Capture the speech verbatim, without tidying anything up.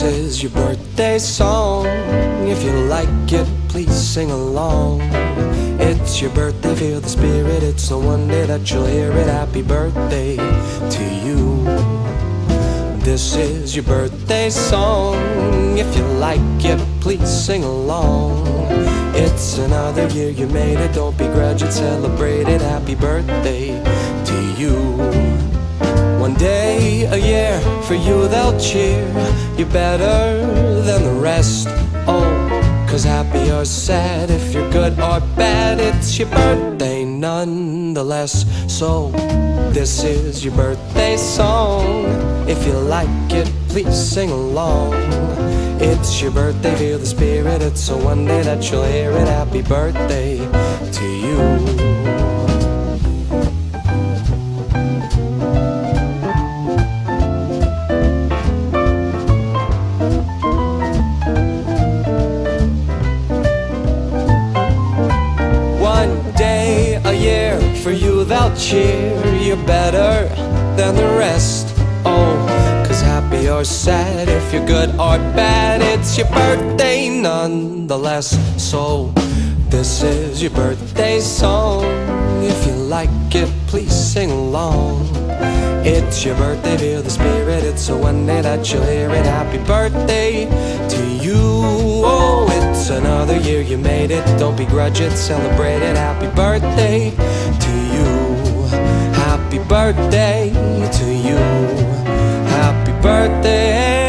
is your birthday song. If you like it, please sing along. It's your birthday, feel the spirit. It's the one day that you'll hear it. Happy birthday to you. This is your birthday song. If you like it, please sing along. It's another year you made it. Don't begrudge it, celebrate it. Happy birthday to you. One day a year, for you they'll cheer. You're better than the rest. Oh, cause happy or sad, if you're good or bad, it's your birthday nonetheless. So this is your birthday song. If you like it, please sing along. It's your birthday, feel the spirit. It's so one day that you'll hear it. Happy birthday to you. For you they'll cheer. You're better than the rest. Oh, cause happy or sad, if you're good or bad, it's your birthday nonetheless. So this is your birthday song. If you like it, please sing along. It's your birthday, feel the spirit. It's so one day that you'll hear it. Happy birthday to you. Oh, it's another year you made it. Don't begrudge it, celebrate it. Happy birthday to you. Happy birthday to you. Happy birthday.